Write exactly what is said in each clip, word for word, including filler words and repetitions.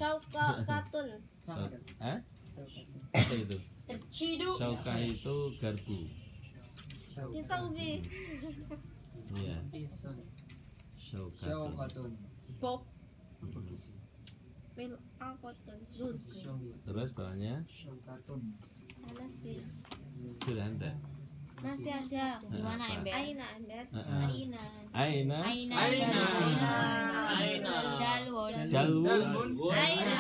Syaukatun. Hah? Apa itu? Terciduk. Syauka itu garpu. Isaubi. Iya. Syaukatun. Spok. Mil angkotun. Zuz. Terus bawahnya? Alas bil. Sudah enggak? Masih ada. Gimana ember? Aina ember. Heeh. Aina. Aina. Aina. Aina. Aina. Dalwon. Dalwu. Aina.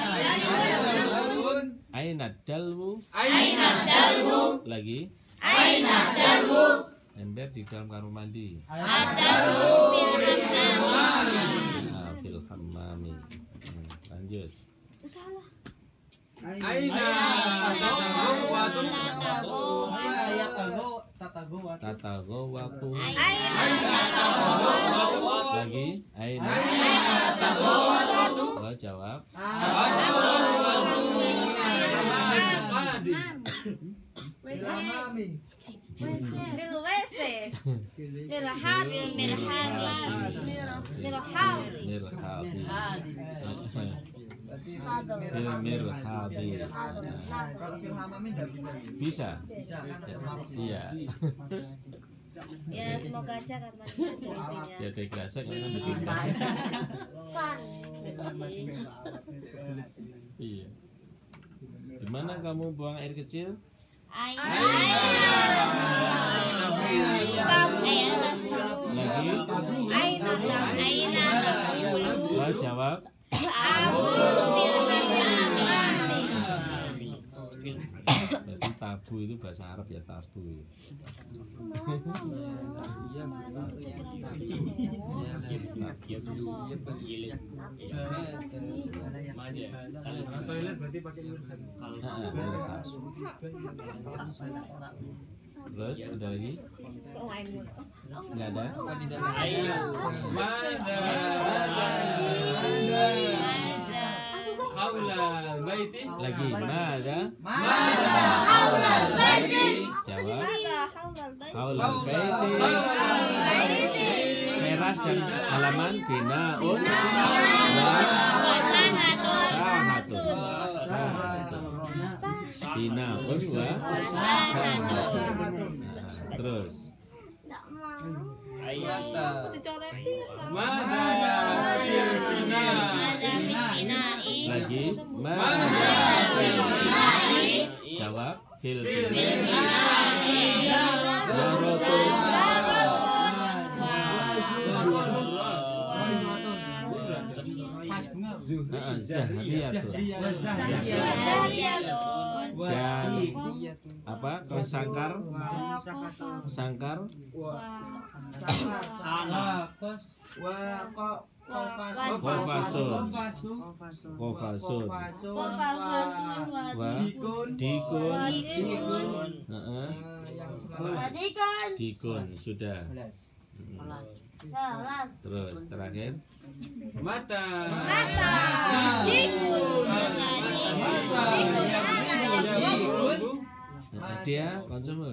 Aina dalwu. Aina dalwu. Lagi. Aina dalwu. Ember di dalam kamar mandi. Adalwu fil hammam. Nah, fil hammami. Hmm, lanjut. Salah. Aina tatawatun. Tatago waktu. Aina. Lagi. Aina. Tatawatun. Lo jawab. Bil wese. Mirhab. Mirhab. Mirhab. Mirhabi. Mirhabi. Bisa. Iya. Ya semoga aja karena isinya. Ya kayak kerasa karena bikin. Iya. Gimana kamu buang air kecil? Aina. Lagi. Aina. Aina. Lo jawab. Berarti tabu itu bahasa Arab ya, tabu. Toilet berarti pakai yurkan. Terus ada lagi? Nggak ada? Ayo. Mada. Haula baiti. Lagi mana ada? Haula baiti. Jawab. Haulal baiti. Haulal baiti. Teras dan halaman binaun wa sahatun. Sahatun. Binaun wa sahatun. Nah, terus. Ayata. Dicoretin. Mada fina. Lagi. Mana? Jawab. Fil. Dan apa? Sangkar. Sangkar. Kofasun. Kofasun. Wa dikun. Heeh. Dikun sudah. Terus terakhir Mata. Mata. Dikun. dia konsum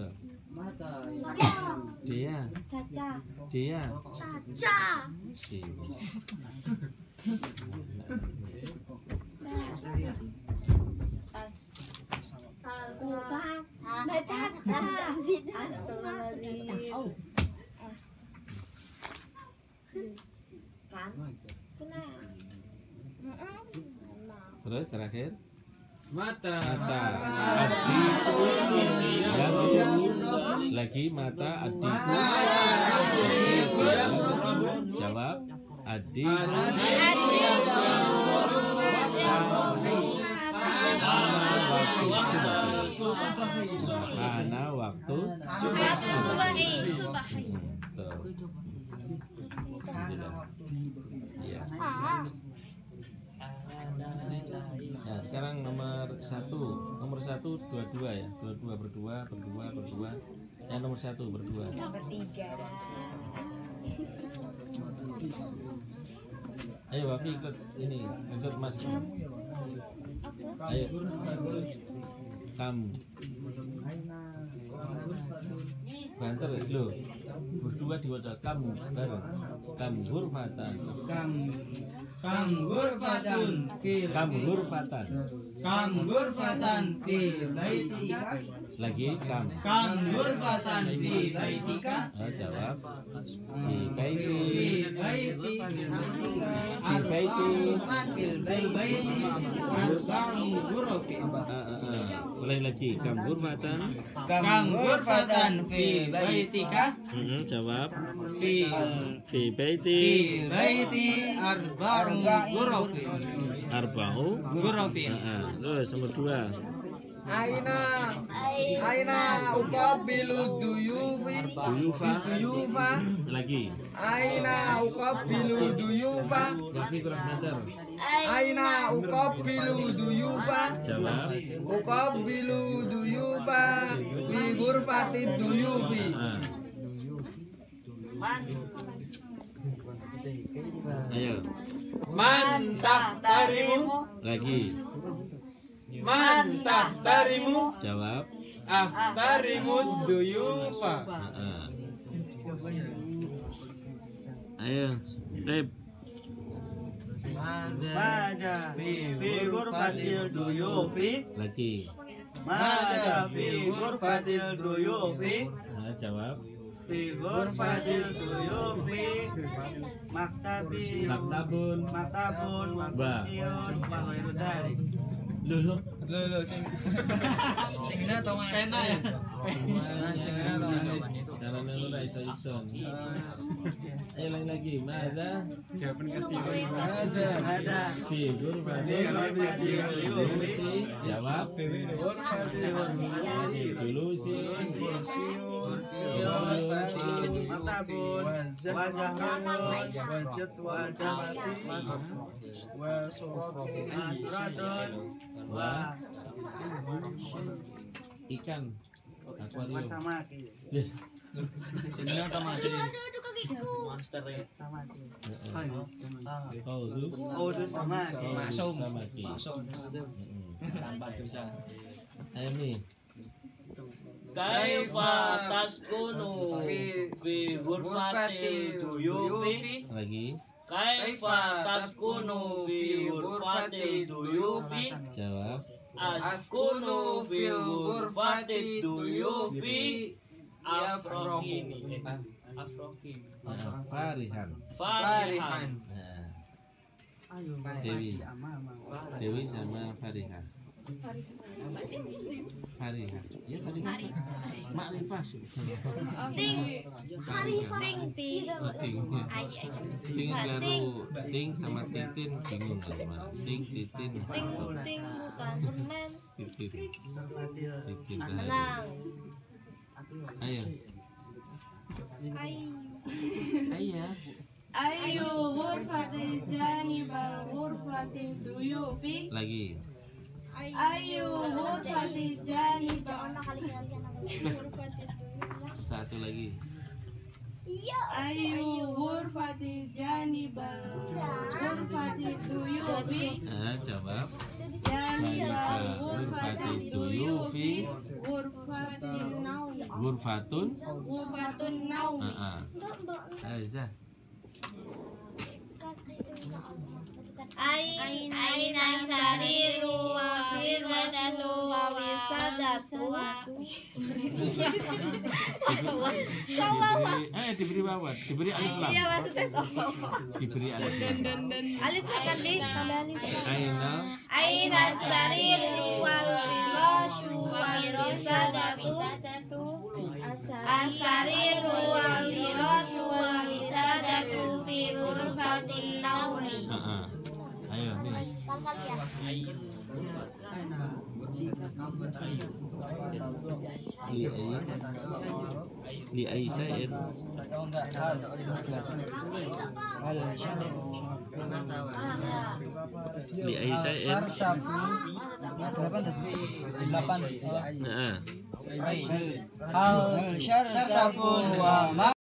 dia Caca. dia Caca. sini Bukan. Nah, caca. Astagfirullahaladzim. Kan? Tenang. Terus terakhir Mata. mata adikku lagi lagi mata adikku jawab adik karena waktu Subahi. Subahi. Iya. Nah, sekarang nomor satu, nomor satu dua dua ya, dua dua berdua, berdua berdua. Yang nomor satu berdua. Bertiga. Ayo Wafi ikut ini, ikut Mas. Ayo, kamu. Banter lo. berdua di wadah kam bareng. Kam ghurfatan. Kam kam ghurfatun fil Kam ghurfatan. kam ghurfatan fi baitika. Lagi kam. Kam ghurfatan fi baitika. Ah, jawab. Fi baiti. Fi baiti Fi baiti. fil baiti arba'u ghurafin. Ah, ah, ah. Mulai lagi. Kam ghurfatan. Kam ghurfatan fi baitika. Mm-mm, jawab. Fi Fi fi baiti. baiti arba'u ghurafin. Arba'u. Ghurafin. Ah, ah. Terus nomor dua. Aina Aina uqabilu duyufi Duyufa. duyufa Lagi. Aina uqabilu duyufa Lagi kurang benar. Aina uqabilu duyufa Jawab. uqabilu duyufa fi ghurfati duyufi. Ah. Ayo. Man tahtarimu. Lagi. Man tahtarimu. Jawab. Ahtarimu duyufa. Ah, ah. Ayo. Rep. Mada fi ghurfatil duyufi. Lagi. Mada fi ghurfatil duyufi. Ah, jawab. Fi ghurfatil duyufi. Maktabi Maktabun. maktabun wa Ba. kursiun wa ghairu dzalik. Lulu. Lho sing sing na to Mas. Enak ya? Caranya lu lah iso ison. Ayo lagi lagi. Mada. Ada Fi ghurfatil duyufi. Jawab. Julusi. maktabun wa zahratun wa suratun wa Ikan. Akuarium. samaki. Yes. Oh, dus. Oh, itu samaki. Oh, samaki. Ayo nih. Kaifa taskunu fi ghurfatil duyufi. Lagi. Kaifa taskunu fi ghurfatil duyufi. Jawab. Askunu fi ghurfatil duyufi afrohini. Afrohini. Nah, Farihan. Farihan. Nah, Dewi. Dewi sama Farihan. Farihan. Ya Farihan. Makrifah. Ting. Ting pi. Ting. Ting baru Ting sama Titin bingung sama Ting Titin. Ting ting bukan permen. Titin. Titin. Tenang. Ayo. Ayo. Ayu ghurfatil janibal ghurfatil duyufi. Lagi. Ayu ghurfatil janibal Satu lagi. Ayu ghurfatil janibal ghurfatil duyufi. Nah, jawab. Janibal Ghurfatil ghurfatil duyufi. duyufi ghurfatil naum. Ghurfatun. Ghurfatun naum. Heeh. Ayo, Zah. Ain aina sariru wa firwatatu wa wisadatu. Diberi, eh diberi wawan, diberi alif lam. Iya maksudnya kok. Diberi alif lam. Alif apa di? Ada alif. Aina. Aina sariru wal firashu wa wisadatu. Asariru wal firashu wa wisadatu fi ghurfatin naumi. Heeh. Ayo nih. Li ai. Li ai syai'in. Li ai syai'in. Heeh. Hal syarsyafun wa ma